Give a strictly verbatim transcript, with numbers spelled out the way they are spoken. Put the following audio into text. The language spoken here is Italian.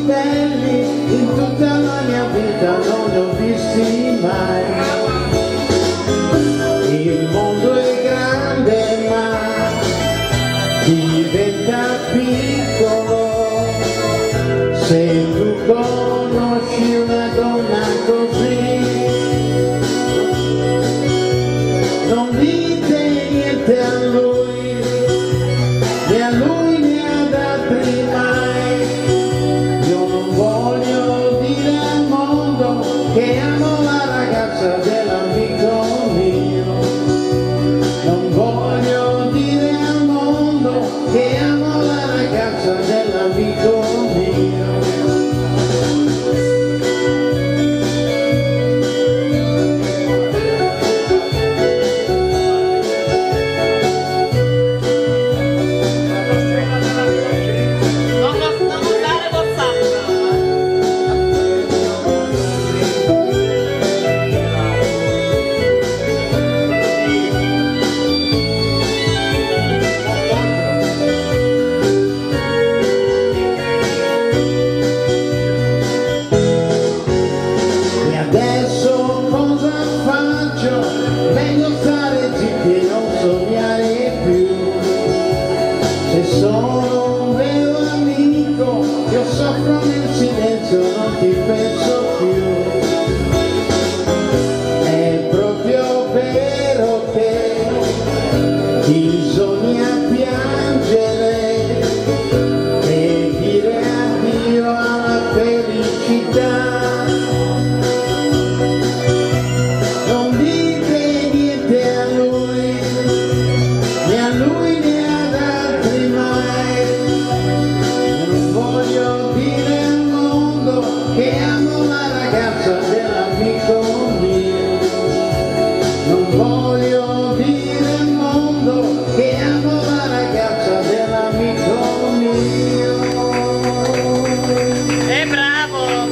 belli in tutta la mia vita non li ho visti mai. Il mondo è grande ma diventa piccolo se tu conosci una donna così. Non dite niente a lui, né a lui né ad altri mai. Io non voglio dire al mondo che amo la ragazza dell'amico mio. Non voglio dire al mondo che amo la ragazza dell'amico mio. Adesso cosa faccio? Meglio stare zitti e non sognare più. Se sono un vero amico, io soffro nel silenzio, non ti penso più. È proprio vero che bisogna piangere e dire addio alla felicità. Che amo la ragazza dell'amico mio. Non voglio dire al mondo che amo la ragazza dell'amico mio. E bravo!